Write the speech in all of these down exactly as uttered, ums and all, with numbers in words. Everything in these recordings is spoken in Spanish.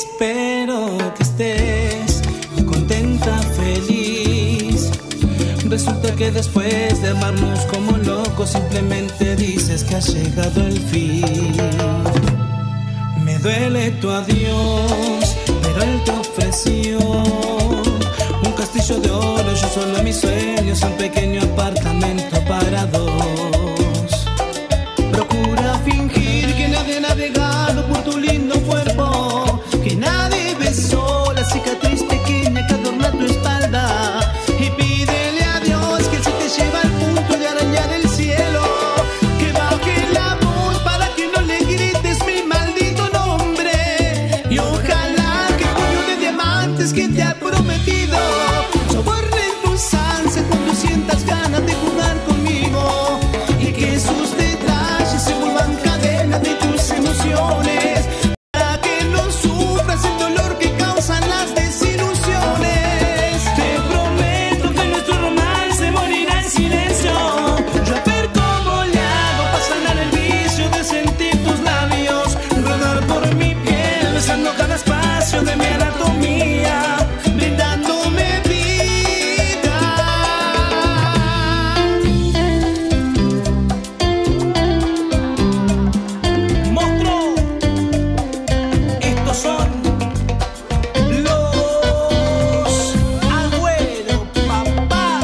Espero que estés contenta, feliz. Resulta que después de amarnos como locos simplemente dices que ha llegado el fin. Me duele tu adiós, pero él te ofreció un castillo de oro, yo solo en mis sueños un pequeño apartamento para dos. Procura fingir que nadie ha navegado por tu lindo cuerpo, que nadie besó la cicatriz pequeña que adorna tu espalda, y pídele a Dios que si te lleva al punto de arañar el cielo, que baje la voz para que no le grites mi maldito nombre, y ojalá que el puño de diamantes que te ha prometido soborne tus ansias cuando sientas ganas de jugar conmigo, y que sus detalles se vuelvan cadena de tus emociones, para que no sufras el dolor que causan las desilusiones. Te prometo que nuestro romance morirá en silencio. Yo a ver cómo le hago para sanar el vicio de sentir tus labios rodar por mi piel, besando cada espacio de mi anatomía, brindándome vida. Monstruo, estos son los Agüero, papá.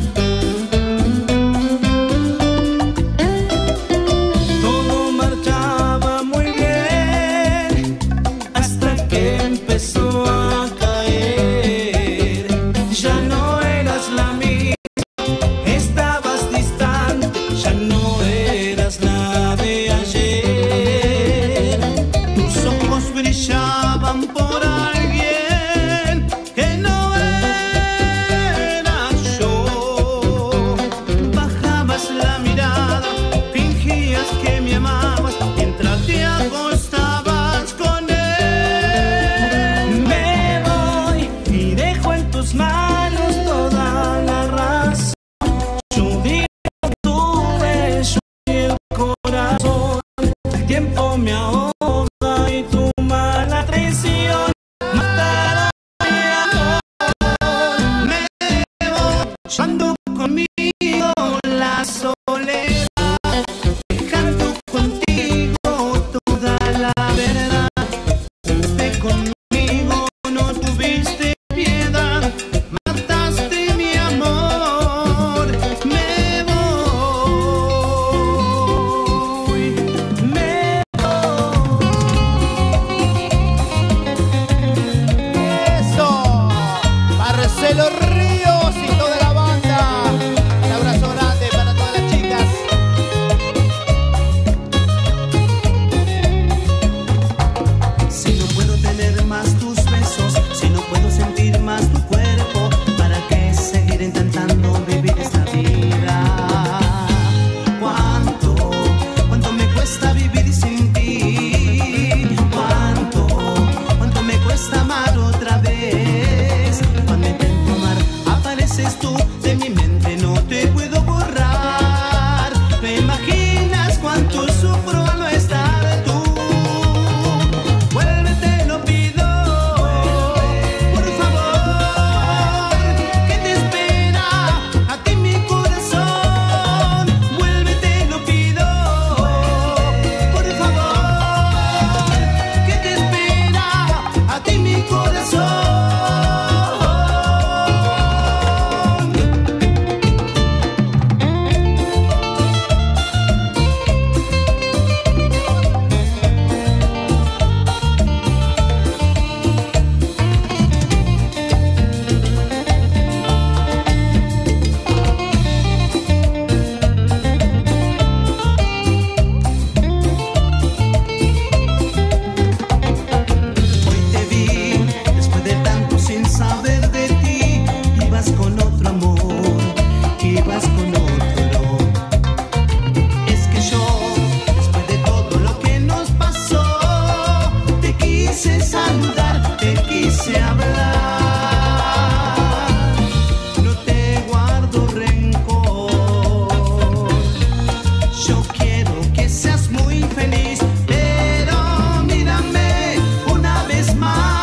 Todo marchaba muy bien hasta que empezó a caer. Ya no eras la misma, estabas distante, ya no eras la de ayer. Tus ojos brillaban por alguien que no era yo. Bajabas la mirada, fingías que me amabas mientras te acostabas con él. Me voy y dejo en tus manos toda la razón. Yo digo tuve, yo y el corazón. El tiempo me ahoga y tu mala traición matará mi amor. Me voy llevando conmigo la soledad, dejando contigo toda la verdad. Fuiste conmigo, no tuviste piedad, mataste mi amor. Me voy, me Eso, Marcelo Ríos y toda la banda. Un abrazo grande para todas las chicas. Si no puedo tener más tus besos, si no puedo sentir más tu cuerpo, ¿para qué seguir intentando vivir esta vida? ¿Cuánto, cuánto me cuesta vivir sin ti? ¿Cuánto, cuánto me cuesta amar otra vez? Cuando intento amar, apareces tú, de mi mente no te puedo borrar. ¿Me imaginas cuánto sufro al no estar tú? Vuelve, te lo pido, por favor, ¿qué te espera a ti mi corazón? Vuelve, te lo pido, por favor, ¿qué te espera a ti mi corazón? Hoy te vi, después de tanto sin saber de ti, ibas con otro amor, ibas con otro. Es que yo, después de todo lo que nos pasó, te quise saludar, te quise hablar. No te guardo rencor, yo quiero que seas muy feliz, pero mírame una vez más.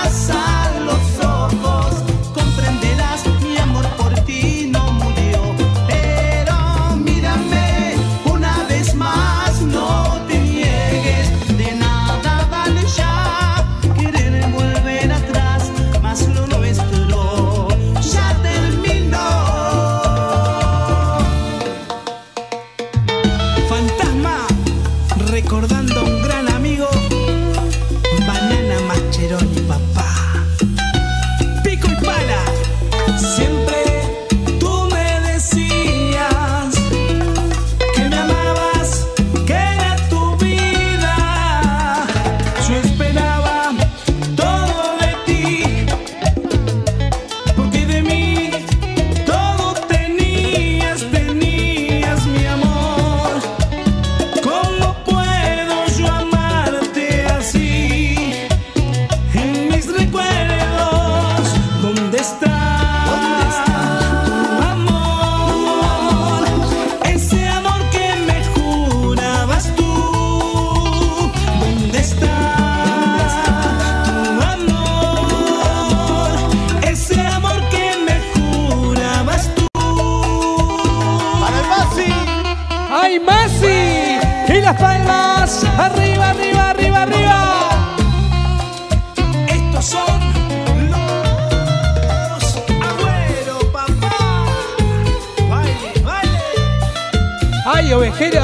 Mario Ovejero.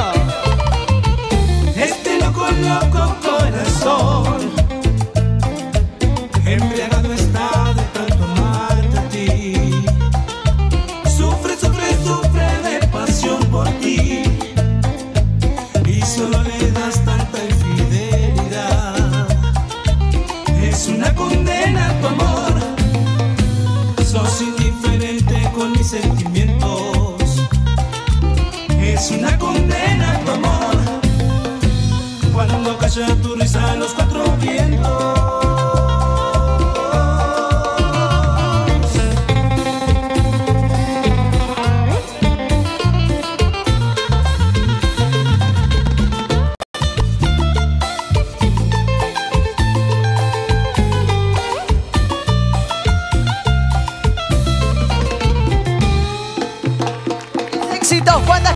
Este loco, loco corazón, embriagado está de tanto amarte a ti. Sufre, sufre, sufre de pasión por ti, y solo le das tanta infidelidad. Es una condena tu amor, sos indiferente con mis sentimientos. Es una condena